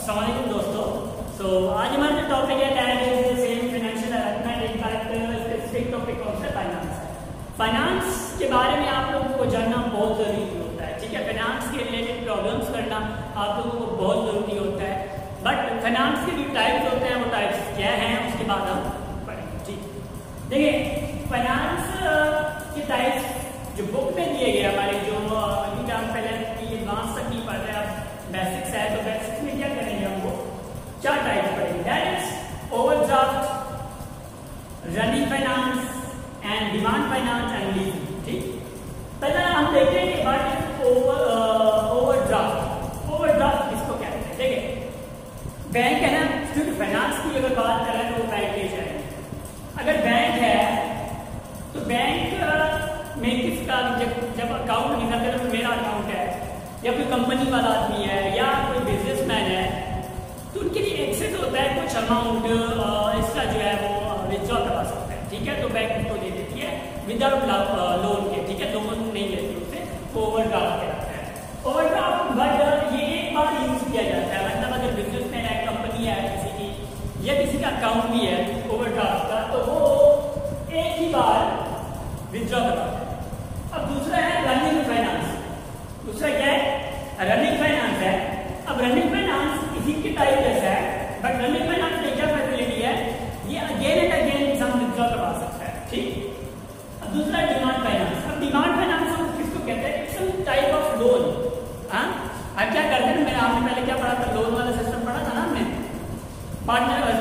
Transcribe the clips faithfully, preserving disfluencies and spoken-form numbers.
अस्सलाम वालेकुम दोस्तों। सो आज हमारा जो टॉपिक है that is same financial arrangement. In fact specific topic कौन सा फाइनेंस है। फाइनेंस के बारे में आप लोगों को जानना बहुत जरूरी होता है, ठीक है। फाइनेंस के रिलेटेड प्रॉब्लम्स करना आप लोगों को बहुत जरूरी होता है। बट फाइनेंस के जो टाइप्स होते हैं वो टाइप्स क्या हैं उसके बाद हम पढ़ेंगे, ठीक। देखिए फाइनेंस के टाइप्स जो बुक में दिए गए हमारे जो क्योंकि हम पहले एडवांस तक नहीं पढ़ रहे, अब बेसिक्स है तो बेसिक्स में क्या करेंगे हमको चार टाइप पढ़ेंगे। That is overdraft, running finance and demand finance and leasing, ठीक। पहले हम देखते हैं कि what is over overdraft. Overdraft किसको कहते हैं? देखिए बैंक है ना, क्योंकि फाइनेंस की अगर बात करें तो बैंक ले जाएंगे। अगर बैंक है तो बैंक में किसका जब जब अकाउंट निकलता है तो मेरा अकाउंट है या कोई कंपनी वाला आदमी है या कोई बिजनेसमैन है तो उनके लिए एक्सेस होता है कुछ अमाउंट इसका जो है वो विथड्रॉ करवा सकता है, ठीक है। तो बैंक उसको दे देती है विदाउट लोन के, ठीक है। लोन नहीं लेती उससे, ओवरड्राफ्ट कहलाता है। ओवरड्राफ्ट बट ये एक बार यूज किया जाता है, मतलब अगर बिजनेसमैन है, कंपनी है किसी की या किसी का अकाउंट भी है ओवरड्राफ्ट का तो वो एक ही बार विथड्रॉ करवाता है। अब दूसरा है रनिंग फाइनेंस। दूसरा क्या है? रनिंग फाइनेंस है। अब रनिंग फाइनेंस इसी के टाइप जैसा है, बट रनिंग फाइनेंस में क्या फैसिलिटी है, ये अगेन एंड अगेन इंसान विथड्रॉ करवा सकता है, ठीक। अब दूसरा डिमांड फाइनेंस। अब डिमांड फाइनेंस हम किसको कहते हैं? It's some type of loan. हाँ, अब क्या करते हैं, मैंने आपने पहले क्या पढ़ा था, लोन वाला सिस्टम पढ़ा था ना हमने पार्टनर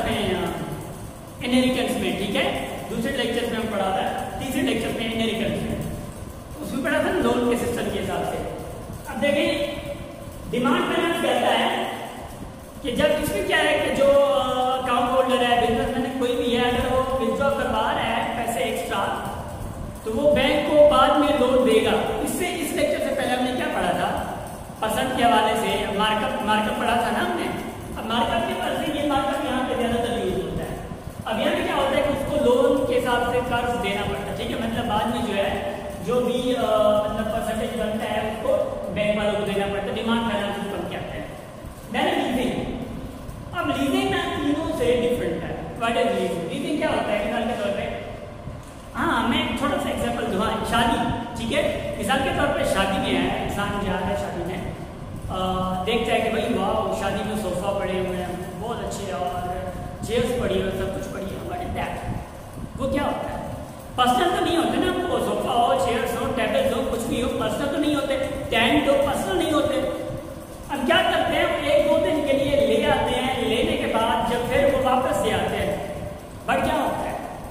में इनहेरिटेंस में, ठीक है। दूसरे लेक्चर में हम पढ़ा था, तीसरे लेक्चर में इनहेरिटेंस में उसमें पढ़ा था लोन के सिस्टम के हिसाब से। अब देखिए डिमांड फाइनेंस कहता है कि जब इसमें क्या है कि जो अकाउंट होल्डर है, बिजनेसमैन कोई भी है, अगर वो विथड्रॉ करवा रहा है पैसे एक्स्ट्रा तो वो बैंक को बाद में लोन देगा। इससे इस लेक्चर से पहले हमने क्या पढ़ा था, परसेंट के हवाले से मार्कअप मार्कअप पढ़ा था ना हमने। अब मार्कअप के पास ये मार्कअप यहाँ पे ज्यादातर यूज होता है। अब यहाँ पे क्या होता है कि उसको लोन के हिसाब से कर्ज देना पड़ता है, ठीक है। मतलब बाद में जो है जो भी मतलब परसेंटेज बनता है उसको बैंक वालों को देना पड़ता है। डिमांड फाइनेंस उसको हम कहते हैं। Then leasing. अब लीजिंग ना तीनों से डिफरेंट है। What is leasing? लीजिंग क्या होता है मिसाल के तौर पे, हाँ मैं थोड़ा सा एग्जांपल दूँ। हाँ, शादी, ठीक है। मिसाल के तौर पे शादी में है, इंसान जा रहा है शादी में, आ, देखता है कि भाई वाह शादी में सोफा पड़े हुए हैं बहुत अच्छे और चेयर्स पड़ी हुई, सब कुछ पड़ी है। What is that? वो क्या होता है? पर्सनल तो नहीं होते ना, वो सोफा हो, चेयर्स हो, टेबल्स हो, कुछ भी हो, पर्सनल तो नहीं होते। टेंट हो, पर्सनल नहीं होते। अब क्या करते हैं, एक दो दिन के लिए ले आते हैं, लेने के बाद जब फिर वो वापस ले आते हैं, बट क्या होता है,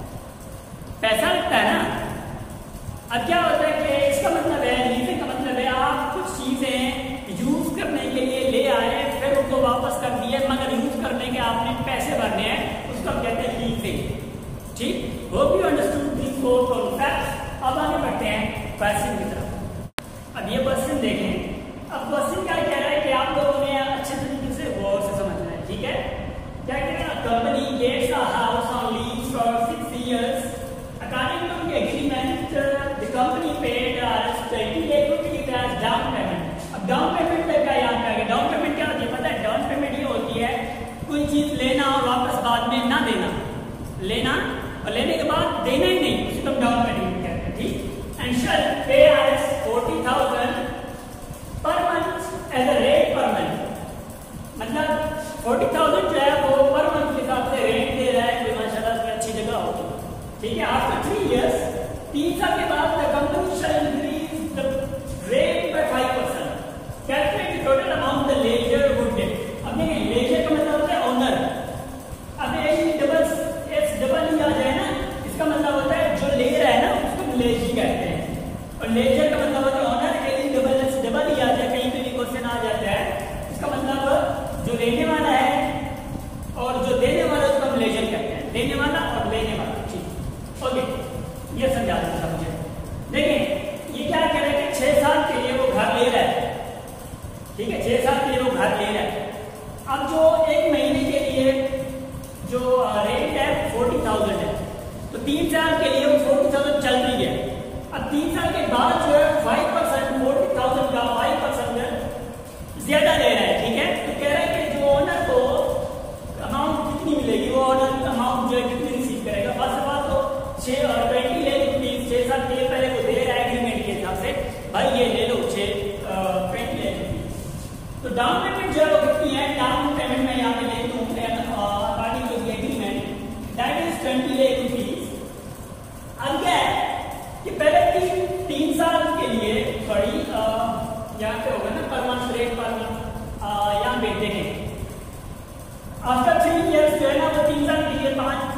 पैसा लगता है ना। अब क्या होता है कि इसका मतलब है, लीजिंग का मतलब है आप कुछ चीजें यूज करने के लिए ले आए, फिर उनको वापस कर दिए, मगर यूज करने के आपने पैसे भरने हैं, उसको कहते हैं लीजिंग, ठीक। Hope you understood this four concepts. अब आगे बढ़ते हैं क्वेश्चन की तरफ। अब ये क्वेश्चन देखें। अब क्वेश्चन क्या कह रहा है कि आप लोगों ने अच्छे तरीके से गौर से समझना है, ठीक है। क्या कह रहा है, company gets a house on lease for six years according to the agreement the company paid twenty lakh rupees as down payment. अब डाउन पेमेंट का क्या याद करेंगे? डाउन पेमेंट क्या होती है पता है? डाउन पेमेंट ये होती है कोई चीज लेना और वापस बाद में ना देना, लेना और लेने के बाद देना ही नहीं, उसको हम डाउन पेमेंट कहते हैं, ठीक। And shall pay as forty thousand per month as a rate per month. मतलब फोर्टी थाउजेंड जो है वो पर मंथ के हिसाब से रेट दे रहा है, कोई माशाल्लाह से अच्छी जगह होगी, ठीक है। आफ्टर थ्री इयर्स, तीन साल के बाद the company shall increase the rate by five percent. Calculate the total amount the lessor would get. अब देखिए लेजर का मतलब होता है ओनर। अब ये डबल डबल ही आ जाए ना, इसका मतलब होता है जो ले रहा है ना उसको लेजी कहते हैं, और लेजर का मतलब होता है owner. L double S double ही आ जाए, कहीं पे भी क्वेश्चन आ जाता है, इसका मतलब जो लेने वाला है और जो देने वाला उसको हम लेजर कहते हैं, देने वाला और लेने वाला, ठीक। ओके, ये समझा दें मुझे। देखिए ये क्या कह रहे हैं, छह साल के लिए वो घर ले रहा है, ठीक है। छह साल के लिए वो घर ले रहा है। अब जो एक महीने के लिए जो रेट है फोर्टी थाउजेंड है, तो तीन साल के लिए वो फोर्टी थाउजेंड चल रही है। अब तीन साल के बाद जो है फाइव परसेंट फोर्टी थाउजेंड का फाइव परसेंट ज्यादा ले रहा है, ठीक है। तो कह रहा है कि जो ओनर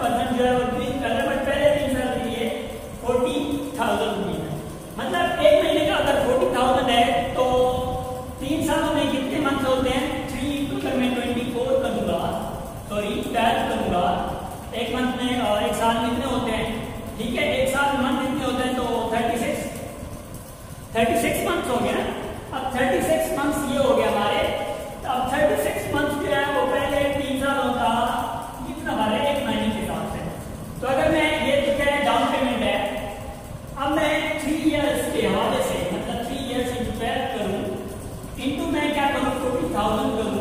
परसेंट जो है वो इंक्रीज कर रहा है, बट पहले तीन साल के लिए फोर्टी थाउजेंड रुपीज है। मतलब एक महीने का अगर फोर्टी थाउजेंड है तो तीन सालों में कितने मंथ होते हैं? थ्री इंटू अगर मैं ट्वेंटी फोर करूंगा, सॉरी ट्वेल्व करूंगा, एक मंथ में एक साल में कितने होते हैं? ठीक है, एक साल में मंथ कितने होते हैं? तो thirty six thirty six month हो गया। अब थर्टी सिक्स मंथ्स ये हो गया हमारे। तो अब थर्टी सिक्स मंथ जो है वो पहले तीन सालों का कितना हमारे एक महीने के हिसाब से। तो अगर मैं ये तो क्या है डाउन पेमेंट है, अब मैं थ्री इयर्स के हवाले से मतलब थ्री इयर्स इंटू ट्वेल्व करूं इंटू मैं क्या करूं फोर्टी थाउजेंड करूं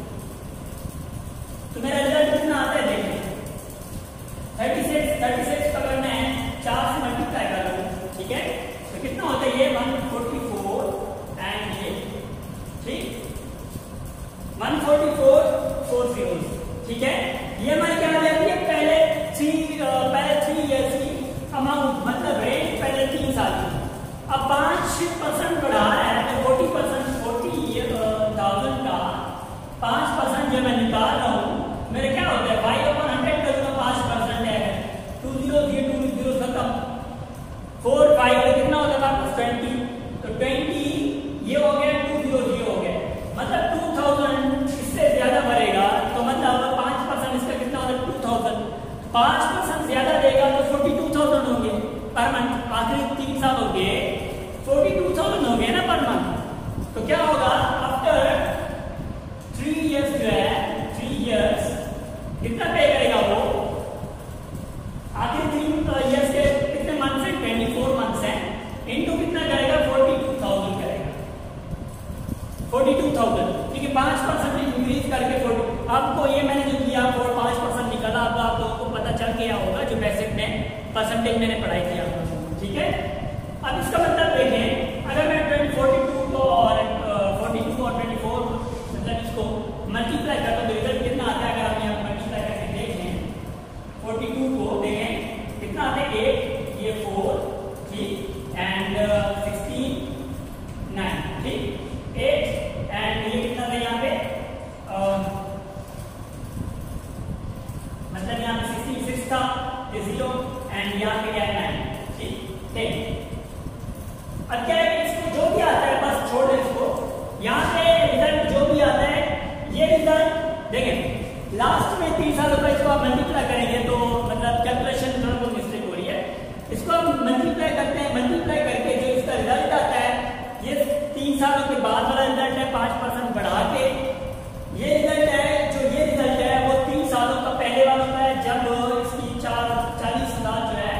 तो मेरा रिजल्ट कितना आता है? देखिए थर्टी सिक्स थर्टी सिक्स अगर मैं चार से मल्टीप्लाई करूं, ठीक है, तो कितना होता है? ये वन फोर्टी फोर एंड ये ठीक one forty four four zero, ठीक है। ये हमारी क्या हो जाती है? पहले थ्री पहले थ्री इयर्स की अमाउंट मतलब रेट पहले तीन साल की। अब पांच परसेंट बढ़ा रहा है तो फोर्टी परसेंट फोर्टी थाउजेंड का पांच परसेंट जो मैं निकाल रहा हूँ मेरे क्या होता है? फाइव अपन हंड्रेड करूंगा पांच परसेंट है two zero zero two zero खत्म, फोर फाइव कितना होता है आपको? ट्वेंटी। तो ट्वेंटी ये हो गया, टू जीरो जीरो हो गया, मतलब टू थाउजेंड इससे ज्यादा बढ़ेगा तो मतलब पांच परसेंट इसका कितना होगा? Two thousand. पांच परसेंट ज्यादा देगा तो फोर्टी टू थाउजेंड होंगे पर मंथ। आखिरी तीन साल हो गए फोर्टी टू थाउजेंड हो गए ना पर मंथ। तो क्या होगा? आफ्टर थ्री इयर्स जो है थ्री इयर्स कितना पे करेगा वो? आखिर थ्री इयर्स के कितने मंथ्स हैं? ट्वेंटी फोर मंथ्स हैं, इनटू कितना करेगा? फोर्टी टू थाउजेंड करेगा, फोर्टी टू थाउजेंड, ठीक है। पांच परसेंट इंक्रीज करके फोर्टी। आपको ये मैंने जो किया फोर पांच परसेंट निकाला, अब आप लोगों को पता चल गया होगा जो बेसिक में परसेंटेज मैंने पढ़ाई थी आप लोगों को, ठीक है। अब इसका मतलब देखें, अगर मैं ट्वेंटी फोर्टी टू को और फोर्टी टू और ट्वेंटी फोर मतलब इसको मल्टीप्लाई करता हूं तो रिजल्ट कितना आता है? अगर हम यहाँ मल्टीप्लाई करके देखें फोर्टी टू को देखें कितना आता है? एट, ये फोर, ठीक, एंड सिक्सटीन नाइन, ठीक, एट एंड ये कितना था यहाँ पे? uh, मतलब यहाँ पे सिक्सटी सिक्स था, ये जीरो एंड यहाँ पे क्या है? नाइन, ठीक, टेन। अब क्या है? इसको जो भी आता है बस छोड़ दे इसको। यहाँ पे रिजल्ट जो भी आता है ये रिजल्ट देखें लास्ट में तीन सालों का इसको आप मल्टीप्लाई करेंगे तो मतलब कैलकुलेशन थोड़ा बहुत मिस्टेक हो रही है। इसको हम मल्टीप्लाई करते हैं, मल्टीप्लाई करके जो इसका रिजल्ट आता है ये तीन सालों के बाद वाला रिजल्ट है, पांच परसेंट बढ़ा के ये रिजल्ट है। जो ये रिजल्ट है वो तीन सालों का पहले वाला होता है जब इसकी चार चालीस हजार जो है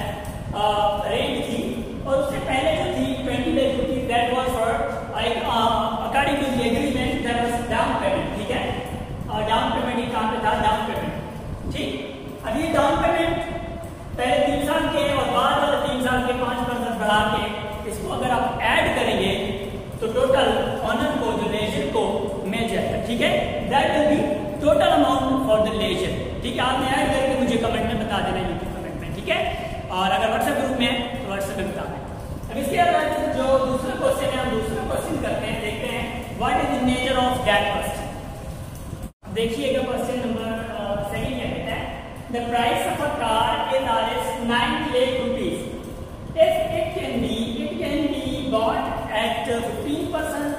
रेट थी, और उससे पहले जो थी twenty lakh rupees that was for according to the agreement that was down payment, ठीक है। और डाउन पेमेंट ही कहां पे था? डाउन पेमेंट, ठीक। अब ये डाउन पेमेंट पहले तीन साल के और बाद वाले तीन साल के पांच परसेंट बढ़ा के इसको अगर आप ऐड करेंगे तो टोटल ऑनर को जो लेजर को मिल जाएगा, ठीक है। That will be total amount for the lessor, ठीक है। आपने ऐड करके मुझे कमेंट में बता देना यूट्यूब कमेंट में, ठीक है। और अगर व्हाट्सएप ग्रुप में है तो व्हाट्सएप में बता दें। अब इसके बाद जो दूसरा क्वेश्चन है हम दूसरा क्वेश्चन करते हैं, देखते हैं what is the nature of that question. देखिएगा क्वेश्चन नंबर सेकंड क्या कहता है? The price of a car is R nine lakh rupees if it can be it can be bought at fifteen percent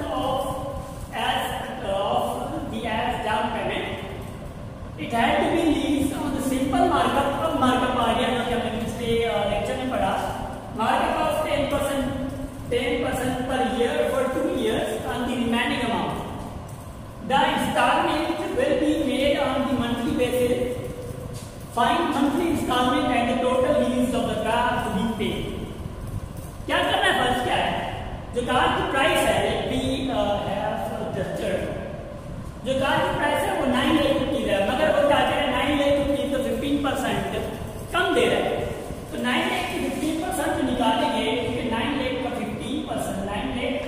of as of the as down payment it had to be leased on the simple markup of markup आ गया जो कि हमने पिछले lecture में पढ़ा, markup of ten percent ten percent per year for two years on the remaining amount. The installment will be made on the monthly basis. Find monthly installment and the total lease of the car to be paid. क्या करना है? First क्या है? जो car की price है we have जस्टेड जो car की प्राइस है वो नाइन लाख रुपीज है, मगर वो क्या कह रहे हैं? नाइन लाख रुपीज तो फिफ्टीन परसेंट कम दे रहा है। तो नाइन लाख की फिफ्टीन परसेंट जो निकालेंगे, क्योंकि नाइन लाख का फिफ्टीन परसेंट नाइन लाख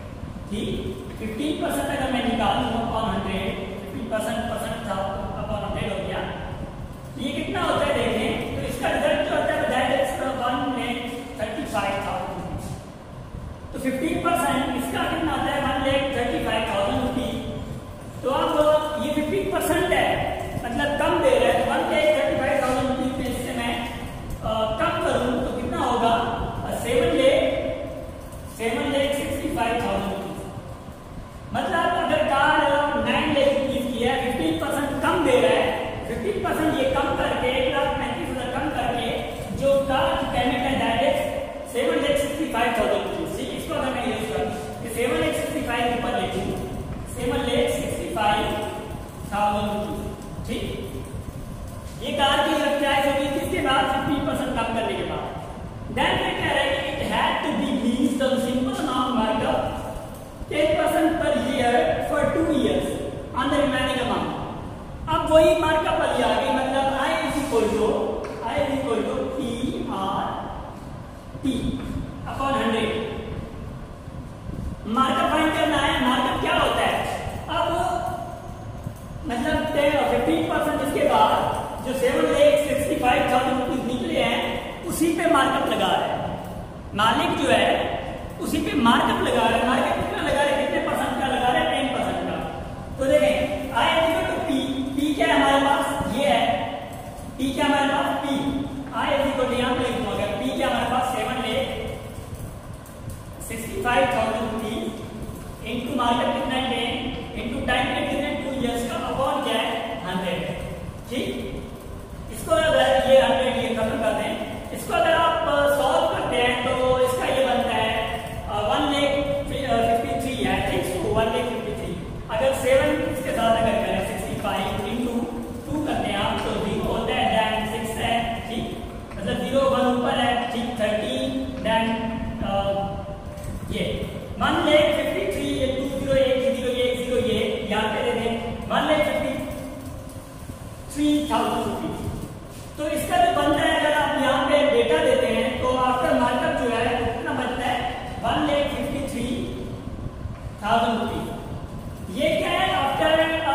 ठीक फिफ्टीन परसेंट अगर मैं निकालूंगा upon hundred, fifteen percent percent था अपॉन हंड्रेड हो गया, ये कितना होता है देखें। तो इसका रिजल्ट जो होता है that is one lakh thirty five thousand rupees. तो फिफ्टीन परसेंट इसका कितना आता है? One lakh thirty five thousand rupees. तो अब ये फिफ्टीन परसेंट दे रहा है, फिफ्टीन परसेंट ये कम करके एक लाख पैंतीस हजार कम करके जो का पेमेंट है that is seven lakh sixty five thousand rupees. ठीक, इसको अगर मैं यूज करूं कि सेवन लैख सिक्सटी फाइव ऊपर लिखूं, seven lakh sixty five thousand rupees. ठीक, ये कार की जब प्राइस होगी किसके बाद फिफ्टीन परसेंट कम करने के बाद। देन मैं कह रहा है कि it had to be leased on simple amount markup ten percent per year for two years on the remaining amount. अब वही मार्कअप वाली आ गई, मतलब I is equal to I is equal to P R T upon hundred. Markup फाइंड करना है। Markup क्या होता है, अब मतलब फिफ्टीन परसेंट इसके बाद जो seven lakh sixty five thousand rupees निकले हैं उसी पे मार्कअप लगा रहे हैं मालिक जो है, उसी पे मार्कअप लगा रहे हैं। मार्कअप कितना लगा रहे हैं, कितने परसेंट का लगा रहे हैं, टेन परसेंट का। तो देखें I equal to P, P क्या है हमारे पास, ये है पी क्या हमारे पास, पी आई इक्वल टू यहां पे लिख दूंगा, पी क्या हमारे पास seven lakh sixty five thousand rupees into markup कितना है टेन इनटू टाइम पे कितने टू इयर्स का अपॉन क्या है हंड्रेड। ठीक, इसको अगर ये हंड्रेड ये खत्म कर दें, इसको अगर आप सॉल्व करते हैं तो इसका ये बनता है वन लैख फिफ्टी थ्री है। ठीक, वन लैख फिफ्टी थ्री अगर सेवन इसके साथ अगर करें सिक्सटी फाइव इंटू टू करते हैं आप तो जीरो होता है, देन सिक्स है। ठीक, मतलब जीरो वन ऊपर है। ठीक, थर्टीन देन ये वन लैख फिफ्टी थ्री ये टू जीरो एक जीरो ये जीरो ये यहाँ पे दे दें one lakh fifty three thousand rupees. तो इसका जो बनता है अगर आप यहाँ पे डेटा देते हैं तो आफ्टर मार्कअप जो है कितना बनता है one lakh fifty three thousand rupees. ये क्या है आफ्टर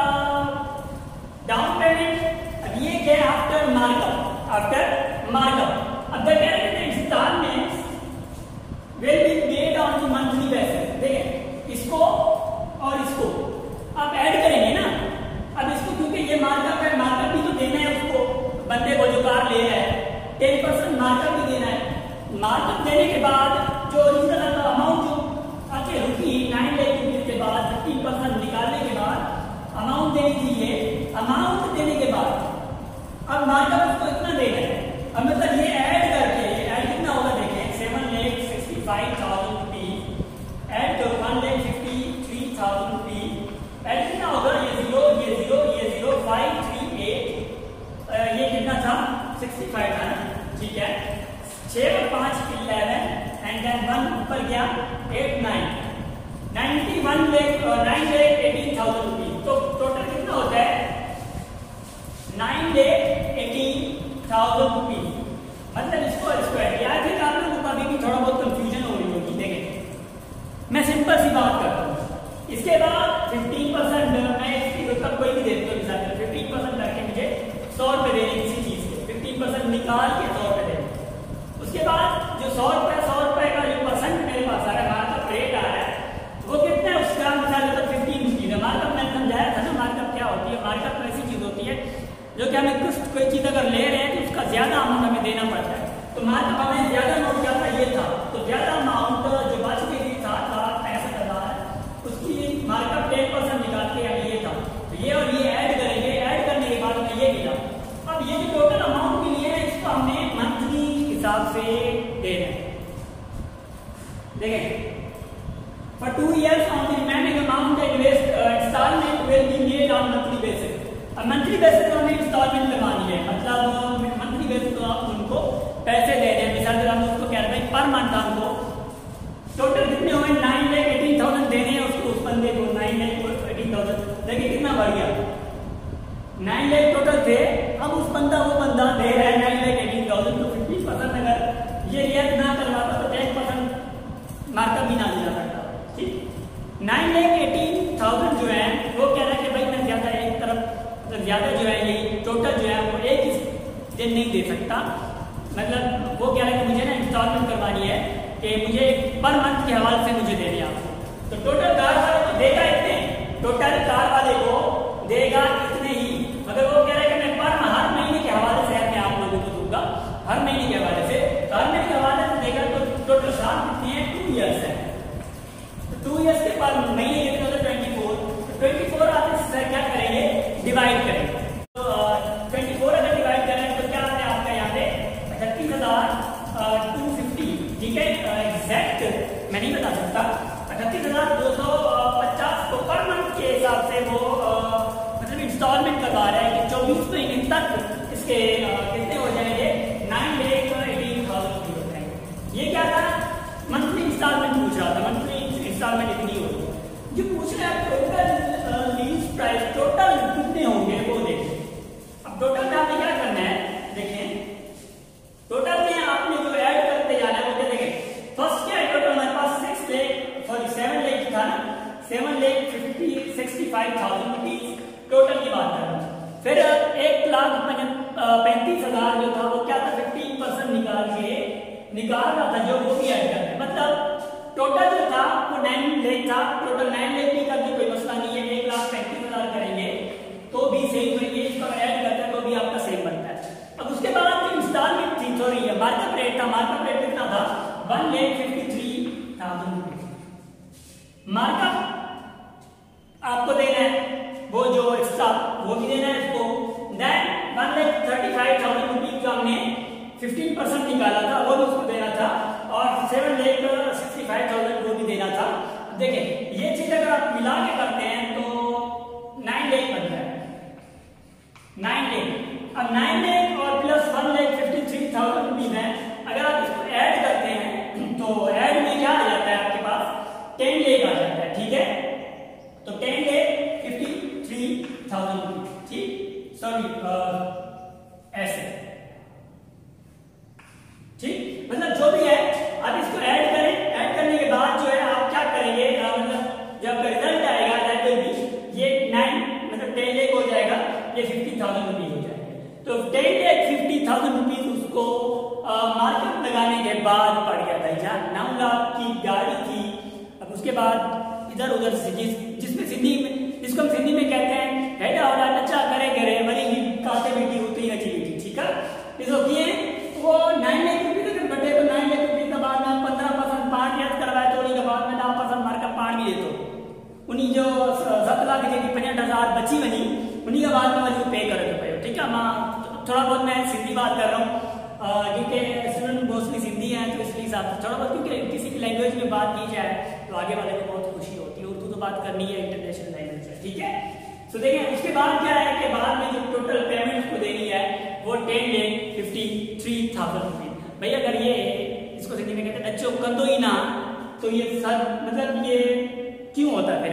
डाउन पेमेंट। अब ये क्या है आफ्टर मार्कअप, आफ्टर मार्कअप। अब कह रहे हैं installments will be paid on the monthly basis. देखिए इसको और इसको आप ऐड करेंगे ना, अब इसको क्योंकि ये मार्कअप है, मार्कअप भी तो देना है उसको, बंदे को जो कार ले रहा है टेन परसेंट मार्कअप भी देना है। मार्कअप देने के बाद जो ओरिजिनल अमाउंट जो आके रुकी नाइन लाख रुपीज के बाद फिफ्टीन परसेंट निकालने के बाद अमाउंट देनी थी, ये अमाउंट देने के बाद अब मार्कअप उसको इतना देना है। अब मतलब ये ऐड करके ये ऐड कितना होगा देखें seven lakh sixty five thousand rupees add करो one lakh fifty three thousand rupees add कितना होगा, ये जीरो ये जीरो ये जीरो फाइव थ्री एट ये कितना था सिक्सटी फाइव था ना। ठीक है, छह और पांच इलेवन एंड देन वन ऊपर गया eight nine ninety one lakh nine lakh eighteen thousand rupees. तो टोटल कितना होता है nine lakh eighteen thousand rupees. मतलब इसको स्क्वायर यार फिर आप लोगों को अभी भी थोड़ा बहुत कंफ्यूजन हो रही होगी। देखें मैं सिंपल सी बात करता हूँ, इसके बाद फिफ्टीन परसेंट मैं इसकी मतलब कोई भी देता हूँ फिफ्टीन परसेंट करके मुझे सौ रुपए देने किसी चीज के फिफ्टीन परसेंट निकाल के सौ रुपए देने। उसके बाद जो सौ रुपए सौ रुपए का जो परसेंट मेरे पास आ रहा है मार्कअप रेट आ रहा है वो कितना है उसका मिसाल मतलब फिफ्टीन रुपीज है। मार्कअप मैंने समझाया था ना मार्कअप क्या होती है। मार्कअप ऐसी चीज होती है जो कि हमें कुछ कोई चीज अगर ले रहे हैं तो उसका ज्यादा अमाउंट हमें देना पड़ता है। तो मार्कअप हमें ज्यादा अमाउंट क्या था ये था, तो ज्यादा अमाउंट जो बच गई थी सात लाख पैंसठ हजार उसकी मार्कअप टेन परसेंट निकाल के हमें ये था। तो ये और ये ऐड करेंगे, ऐड करने के बाद में ये मिला। अब ये जो टोटल अमाउंट के लिए है इसको हमने मंथली हिसाब से देना है। देखें for two years on the remaining amount installment will be made on monthly basis. अब मंथली बेसिस पर हमें इंस्टॉलमेंट करवानी है, मतलब मंथली बेसिस तो आप उनको पैसे दे रहे हैं। मिसाल हम उसको कह रहे हैं पर मंथ हमको टोटल कितने हुए नाइन लैख एटीन थाउजेंड देने हैं उसको, उस बंदे को नाइन लैख एटीन थाउजेंड। देखिए कितना बढ़ गया, नाइन लैख टोटल थे, अब उस बंदा वो बंदा दे रहा है नाइन लैख एटीन थाउजेंड। तो फिफ्टी परसेंट अगर ये रियायत ना करवाता तो टेन परसेंट मार्कअप भी ना दिला सकता। ठीक, नाइन लैख एटीन थाउजेंड जो है वो कह रहा है कि भाई मैं ज्यादा एक तरफ ज्यादा जो है ये टोटल जो है वो एक ही दिन नहीं दे सकता। मतलब वो कह रहा है कि मुझे ना इंस्टॉलमेंट करवानी है कि मुझे पर मंथ के हवाले से मुझे देने आपको। तो टोटल कार वाले को देगा इतने, टोटल कार वाले को देगा इतने ही, मगर वो कह रहा है कि मैं पर हर महीने के हवाले से मैं आप लोगों को दूंगा, हर महीने के हवाले से हर महीने के हवाले से देगा। तो टोटल साल कितने हैं, टू ईयर्स है। तो टू ईयर्स के बाद महीने कितने होते हैं, ट्वेंटी फोर। ट्वेंटी फोर आप इससे क्या करेंगे, डिवाइड करेंगे। लगा रहा है कि चौबीस महीने तक इसके कितने हो जाएंगे, नाइन लेख एटीन थाउजेंड रुपीज हो जाएंगे। ये क्या था, मंथली इंस्टॉलमेंट पूछ रहा था, मंथली इंस्टॉलमेंट इतनी होगी। जो पूछ रहा है टोटल लीज प्राइस टोटल कितने होंगे वो देखिए। अब टोटल में आपने क्या करना है, देखें टोटल में आपने जो ऐड करते जाना है वो क्या देखें। फर्स्ट क्या है, टोटल हमारे पास six lakh sorry seven lakh था ना, seven lakh fifty sixty five thousand rupees total की बात कर रहा हूँ। फिर एक लाख पैंतीस हजार जो था वो क्या था, फिफ्टीन परसेंट निकाल के निकाल रहा था जो वो भी ऐड कर, मतलब टोटल जो था वो नाइन लेख था, टोटल नाइन लेख भी करके कोई मसला नहीं है, एक लाख पैंतीस हजार करेंगे तो भी सही बनेंगे, इसको ऐड करते हैं तो भी आपका सेम बनता है। अब उसके बाद जो इंस्टॉलमेंट थी सॉरी मार्कअप रेट था, मार्कअप रेट कितना था, one lakh fifty three thousand rupees markup आपको देना है, वो जो एक्स्ट्रा वो भी देना है इसको। Then one lakh thirty five thousand rupees जो हमने फिफ्टीन परसेंट निकाला था वो भी उसको देना था, और सेवन लेख सिक्सटी फाइव थाउजेंड वो भी देना था। देखिए ये चीज अगर आप मिला के करते हैं तो नाइन लेख बन जाए, नाइन लेख। अब नाइन लेख और plus one lakh fifty three thousand rupees है, अगर आप इसको ऐड करते हैं तो ऐड में क्या आ जाता है आपके पास, टेन लेख आ जाता है, ठीक है। तो ten lakh fifty three thousand rupees, ठीक, सॉरी ऐसे, ठीक, मतलब जो भी है आप इसको ऐड करें। ऐड करने के बाद जो है आप क्या करेंगे, मतलब जब रिजल्ट आएगा दैट विल बी ये नाइन मतलब टेन लेख हो जाएगा, ये फिफ्टी थाउजेंड रुपीज हो जाएगा। तो ten lakh fifty thousand rupees उसको मार्केट लगाने के बाद पड़ गया था, जहाँ नौ लाख की गाड़ी थी। अब उसके बाद इधर उधर से जिस जिसमें सिंधी में जिसको हम सिंधी में कहते हैं हेडा होड़ा नचा करे करे बड़ी ही काते बेटी होती ही नची बेटी, ठीक है। इसको किए वो नाइन लाख रुपये तक बटे तो नाइन लाख रुपये के बाद में पंद्रह परसेंट पार्ट याद करवाए तो उन्हीं के बाद में नौ परसेंट मार्कअप पार्ट भी दे दो उन्हीं जो सात लाख की पचास हजार बची बनी उन्हीं के बाद में वजह पे कर पे, ठीक है। मैं थोड़ा बहुत मैं सिंधी बात कर रहा हूँ क्योंकि स्टूडेंट मोस्टली सिंधी हैं तो इसलिए हिसाब से थोड़ा बहुत, क्योंकि किसी की लैंग्वेज में बात की जाए तो आगे वाले को बहुत खुशी होती है। उर्दू तो बात करनी है, इंटरनेशनल लैंग्वेज है, ठीक है। तो देखें उसके बाद क्या है कि बाद में जो टोटल पेमेंट को देनी है वो ten lakh fifty three thousand rupees. भाई अगर ये इसको सिंधी में कहते हैं बच्चों कर दो ही ना, तो ये सर मतलब ये क्यों होता है फिर,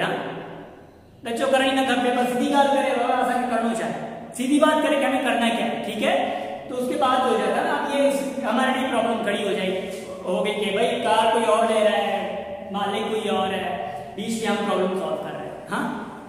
हाँ बच्चों करें ना घर पेपर सीधी बात करे ऐसा करना चाहिए, सीधी बात करें कि हमें करना क्या है, ठीक है। तो उसके बाद हो जाता है अब ये हमारे लिए प्रॉब्लम खड़ी हो जाएगी, हो गई कि भाई कार कोई और ले रहा है, मालिक कोई और है, बीच में हम प्रॉब्लम सॉल्व कर रहे हैं, हाँ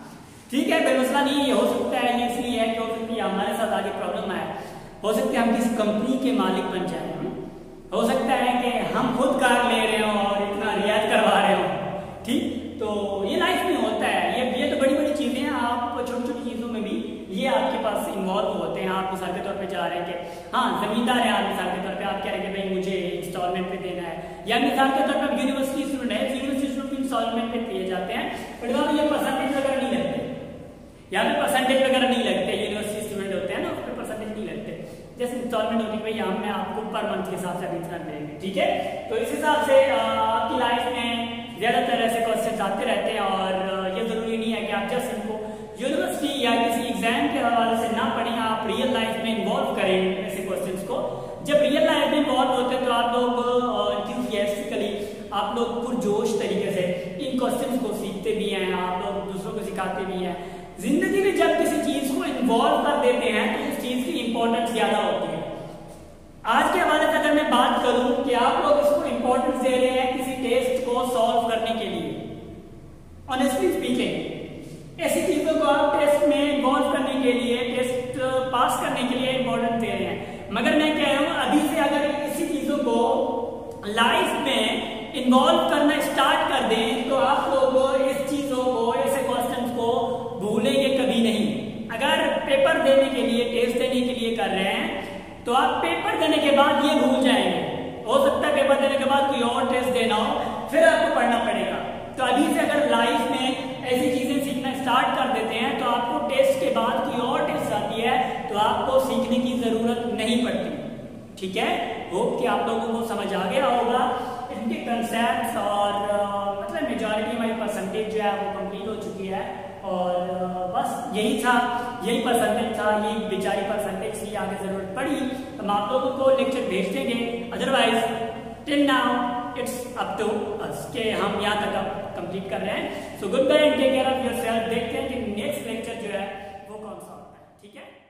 ठीक है कोई मसला नहीं। ये हो सकता है ये इसलिए है कि हो सकती है हमारे साथ आगे प्रॉब्लम आए, हो सकता है हम किसी कंपनी के मालिक बन जाए, हो सकता है कि हम खुद कार ले रहे हो और इतना रियायत करवा रहे हो, ठीक। तो ये लाइफ में होता है, ये ये तो बड़ी बड़ी चीजें हैं, आप छोटी छोटी चीजों में भी ये आपके पास इन्वॉल्व होते हैं। आप मिसाल के तौर पे जा रहे हैं कि हाँ जमींदार है, आप मिसाल के तौर पे आप कह रहे हैं कि भाई मुझे इंस्टॉलमेंट पे देना है, या मिसाल के तौर पे यूनिवर्सिटी स्टूडेंट है, यूनिवर्सिटी स्टूडेंट इंस्टॉलमेंट पे दिए जाते हैं, बट वहाँ ये परसेंटेज वगैरह नहीं लगते, यहाँ पे परसेंटेज वगैरह नहीं लगते, यूनिवर्सिटी स्टूडेंट होते हैं ना उस पर परसेंटेज नहीं लगते, जैसे इंस्टॉलमेंट होती है भाई हमने आपको पर मंथ के हिसाब से अभी इतना मिलेंगे, ठीक है। तो इस हिसाब से आपकी लाइफ में ज्यादातर ऐसे क्वेश्चन आते रहते हैं, और ये जरूरी नहीं है कि आप जस्ट इनको यूनिवर्सिटी या किसी एग्जाम के हवाले से ना पढ़ें, आप रियल लाइफ में इन्वॉल्व करें ऐसे क्वेश्चंस को। जब रियल लाइफ में इन्वॉल्व होते हैं तो आप लोग इंथुसियास्टिकली आप लोग पुरजोश तरीके से इन क्वेश्चंस को सीखते भी हैं, आप लोग दूसरों को सिखाते भी हैं। जिंदगी में जब किसी चीज को इन्वॉल्व कर देते हैं तो उस चीज की इंपॉर्टेंस ज्यादा होती है। आज के हवाले से अगर मैं बात करूं कि आप लोग इसको इंपॉर्टेंस दे रहे हैं किसी टेस्ट को सॉल्व करने के लिए, ऑनेस्टली स्पीकिंग ऐसी चीजों को आप टेस्ट में इन्वॉल्व करने के लिए, टेस्ट पास करने के लिए इंपॉर्टेंस दे रहे हैं, मगर मैं कह रहा हूं अभी से अगर इसी चीजों को लाइफ में इन्वॉल्व करना स्टार्ट कर दें तो आप लोग इस चीजों को, ऐसे क्वेश्चंस को भूलेंगे कभी नहीं। अगर पेपर देने के लिए, टेस्ट देने के लिए कर रहे हैं तो आप पेपर देने के बाद ये भूल जाएंगे, हो सकता है पेपर देने के बाद कोई और टेस्ट देना हो फिर आपको पढ़ना पड़ेगा। तो अभी से अगर लाइफ में ऐसी चीजें सीखना स्टार्ट कर देते हैं तो आपको टेस्ट के बाद कोई और टेस्ट आती है तो आपको सीखने की जरूरत नहीं पड़ती, ठीक है। होप कि आप लोगों को समझ आ गया होगा इनके कंसेप्ट्स, और uh, मतलब मेजॉरिटी हमारी परसेंटेज जो है वो कंप्लीट हो चुकी है, और uh, बस यही था यही परसेंटेज था, यही बेचारी परसेंटेज थी, आगे जरूरत पड़ी तो हम आप लोगों को लेक्चर भेज देंगे। Otherwise till now it's up to us के हम यहाँ तक कंप्लीट कर रहे हैं। So goodbye and take care of yourself. देखते हैं कि नेक्स्ट लेक्चर जो है वो कौन सा होता है। ठीक है।